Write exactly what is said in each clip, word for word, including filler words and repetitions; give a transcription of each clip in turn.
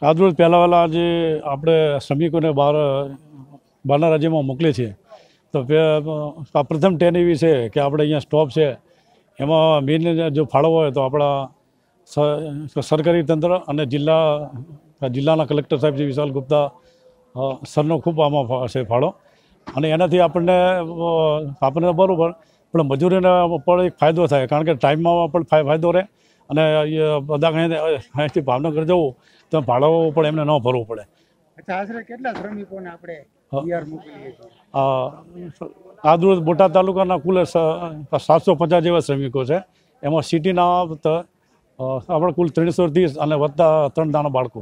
આજરોજ પહેલાં વહેલા જે આપણે શ્રમિકોને બહાર બહારના રાજ્યમાં મોકલીએ છીએ તો આ પ્રથમ ટ્રેન એવી છે કે આપણે અહીંયા સ્ટોપ છે એમાં મેઇન જો ફાળવો હોય તો આપણા સરકારી તંત્ર અને જિલ્લા જિલ્લાના કલેક્ટર સાહેબ જે વિશાલ ગુપ્તા સરનો ખૂબ આમાં છે ફાળો અને એનાથી આપણને આપણને બરાબર પણ મજૂરીને પણ એક ફાયદો થાય કારણ કે ટાઈમમાં પણ ફાયદો રહે અને બધા અહીંયાથી ભાવનગર જવું તો ભાડો પણ એમને ન ભરવું પડે. આશરે કેટલા શ્રમિકોને આપણે આજરોજ બોટાદ તાલુકાના કુલ સાતસો પચાસ જેવા શ્રમિકો છે. એમાં સિટીના આપણે કુલ ત્રણસો ત્રીસ અને વત્તા ત્રણ દાણા બાળકો.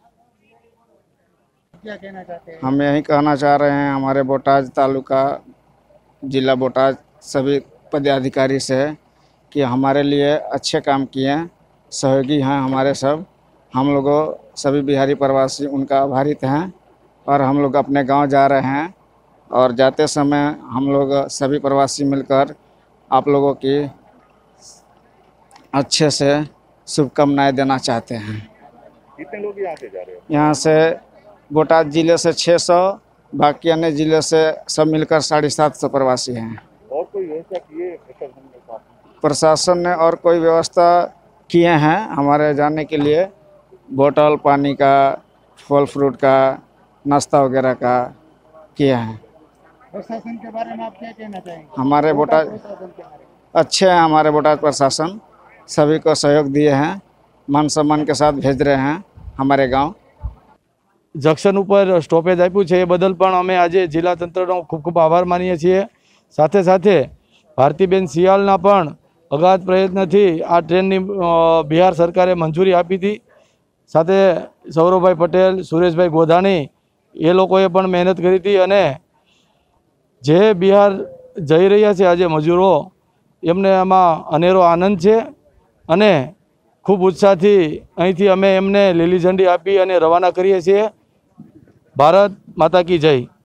हम यही कहना चाह रहे हैं हमारे बोटाद तालुका जिला बोटाद सभी पदाधिकारी से कि हमारे लिए अच्छे काम किए, सहयोगी हैं हमारे सब. हम लोग सभी बिहारी प्रवासी उनका आभारित हैं और हम लोग अपने गांव जा रहे हैं और जाते समय हम लोग सभी प्रवासी मिलकर आप लोगों की अच्छे से शुभकामनाएं देना चाहते हैं. कितने लोग यहाँ से जा रहे हो? यहाँ से बोटाद जिले से छः सौ, बाकी अन्य जिले से सब मिलकर साढ़े सात सौ प्रवासी हैं. और कोई व्यवस्था किए प्रशासन के साथ? प्रशासन ने और कोई व्यवस्था किए हैं हमारे जाने के लिए, बोतल पानी का, फल फ्रूट का, नाश्ता वगैरह का किए हैं. प्रशासन के बारे में आप क्या कहना चाहेंगे? हमारे बोटाद अच्छे हैं, हमारे बोटाद प्रशासन सभी को सहयोग दिए हैं, मान सम्मान के साथ भेज रहे हैं हमारे गांव. જંકશન ઉપર સ્ટોપેજ આપ્યું છે એ બદલ પણ અમે આજે જિલ્લા તંત્રનો ખૂબ ખૂબ આભાર માનીએ છીએ. સાથે સાથે ભારતીબેન સિયાલના પણ અગાધ પ્રયત્નથી આ ટ્રેનની બિહાર સરકારે મંજૂરી આપી હતી. સાથે સૌરભભાઈ પટેલ, સુરેશભાઈ ગોધાણી એ લોકોએ પણ મહેનત કરી હતી અને જે બિહાર જઈ રહ્યા છે આજે મજૂરો એમને આમાં અનેરો આનંદ છે અને ખૂબ ઉત્સાહથી અહીંથી અમે એમને લીલી ઝંડી આપી અને રવાના કરીએ છીએ. ભારત માતા કી જય.